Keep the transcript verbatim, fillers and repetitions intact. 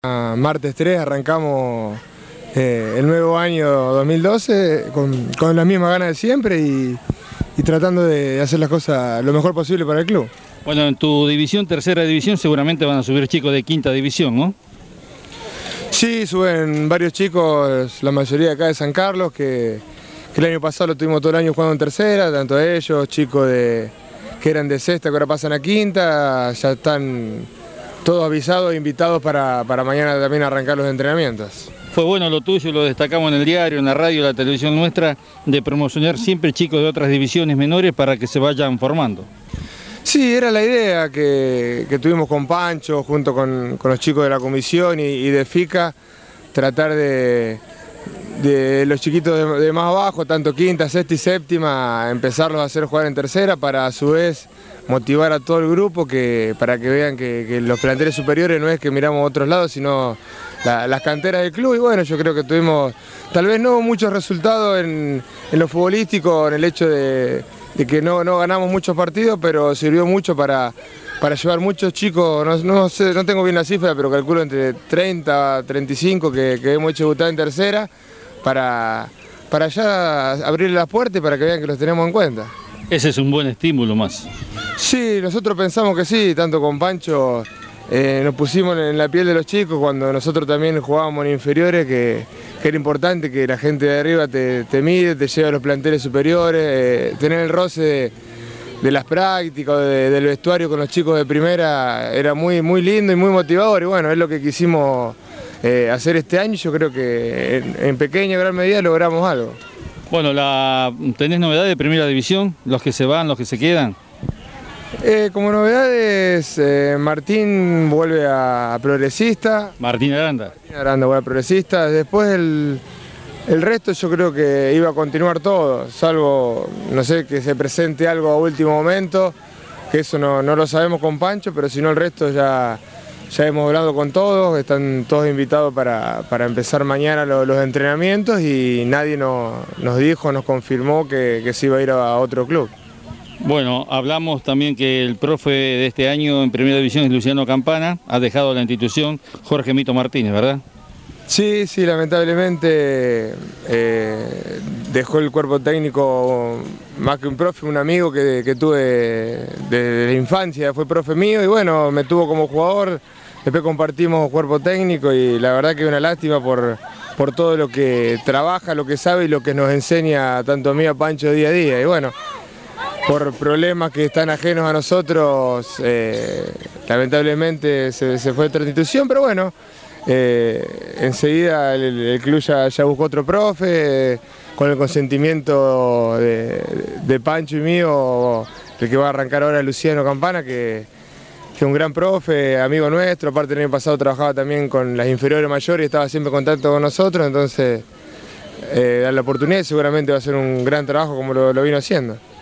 Martes tres arrancamos eh, el nuevo año dos mil doce con, con las mismas ganas de siempre y, y tratando de hacer las cosas lo mejor posible para el club. Bueno, en tu división, tercera división, seguramente van a subir chicos de quinta división, ¿no? Sí, suben varios chicos, la mayoría acá de San Carlos, que, que el año pasado lo tuvimos todo el año jugando en tercera, tanto ellos, chicos de, que eran de sexta, que ahora pasan a quinta, ya están todos avisados e invitados para, para mañana también arrancar los entrenamientos. Fue bueno lo tuyo, lo destacamos en el diario, en la radio, en la televisión nuestra, de promocionar siempre chicos de otras divisiones menores para que se vayan formando. Sí, era la idea que, que tuvimos con Pancho, junto con, con los chicos de la comisión y, y de FICA, tratar de, de los chiquitos de, de más abajo, tanto quinta, sexta y séptima, empezarlos a hacer jugar en tercera para a su vez motivar a todo el grupo que, para que vean que, que los planteles superiores no es que miramos a otros lados, sino la, las canteras del club. Y bueno, yo creo que tuvimos tal vez no muchos resultados en, en lo futbolístico, en el hecho de, de que no, no ganamos muchos partidos, pero sirvió mucho para, para llevar muchos chicos, no, no, sé, no tengo bien la cifra, pero calculo entre treinta, treinta y cinco que, que hemos hecho debutar en tercera, para, para ya abrirle las puertas y para que vean que los tenemos en cuenta. Ese es un buen estímulo más. Sí, nosotros pensamos que sí, tanto con Pancho eh, nos pusimos en la piel de los chicos cuando nosotros también jugábamos en inferiores, que, que era importante que la gente de arriba te, te mide, te lleve a los planteles superiores, eh, tener el roce de, de las prácticas, de, del vestuario con los chicos de primera, era muy, muy lindo y muy motivador, y bueno, es lo que quisimos eh, hacer este año. Yo creo que en, en pequeña o gran medida logramos algo. Bueno, la, ¿tenés novedades de primera división? ¿Los que se van, los que se quedan? Eh, como novedades, eh, Martín vuelve a, a Progresista. Martín Aranda. Martín Aranda vuelve a Progresista. Después el, el resto yo creo que iba a continuar todo, salvo, no sé, que se presente algo a último momento, que eso no, no lo sabemos con Pancho, pero si no el resto ya, ya hemos hablado con todos, están todos invitados para, para empezar mañana los, los entrenamientos y nadie no, nos dijo, nos confirmó que, que se iba a ir a otro club. Bueno, hablamos también que el profe de este año en primera división es Luciano Campana, ha dejado la institución Jorge Mito Martínez, ¿verdad? Sí, sí, lamentablemente eh, dejó el cuerpo técnico más que un profe, un amigo que, que tuve desde la infancia, fue profe mío y bueno, me tuvo como jugador, después compartimos cuerpo técnico y la verdad que es una lástima por, por todo lo que trabaja, lo que sabe y lo que nos enseña tanto a mí y a Pancho día a día. Y bueno, por problemas que están ajenos a nosotros, eh, lamentablemente se, se fue de otra institución, pero bueno, eh, enseguida el, el club ya, ya buscó otro profe, eh, con el consentimiento de, de Pancho y mío, el que va a arrancar ahora es Luciano Campana, que, que es un gran profe, amigo nuestro, aparte el año pasado trabajaba también con las inferiores mayores y estaba siempre en contacto con nosotros, entonces eh, dar la oportunidad y seguramente va a ser un gran trabajo como lo, lo vino haciendo.